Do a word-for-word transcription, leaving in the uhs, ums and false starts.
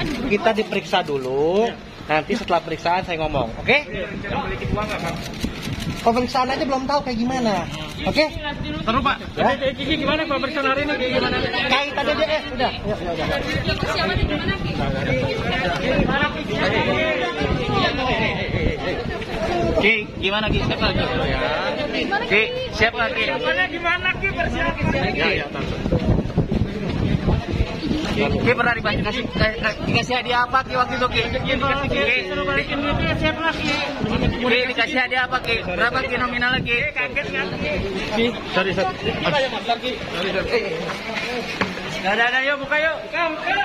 kita diperiksa dulu. Nanti setelah periksaan saya ngomong, oke? Okay? Pemeriksaan aja belum tahu kayak gimana, oke? Okay? Terus Pak, ya? Kiki gimana pemeriksaan hari ini? Kayak gimana? Kait aja deh, eh, udah, ya, ya, udah. Siapa di mana Ki? Ki, gimana Ki? Siapa lagi? Ki, siapa lagi? Gimana gimana Ki? Persiapan. Ya, ya, Ki pernah dikasih kasih dikasih hadiah apa Ki waktu itu Ki? Suruh balikin duitnya siapa lagi? Ki dikasih hadiah apa Ki? Berapa Ki nominal lagi? Kaget nggak Ki? Sorry sorry. Kita ya Mas Ki. Sorry sorry. Dah dah dah yuk buka yuk. Buka buka.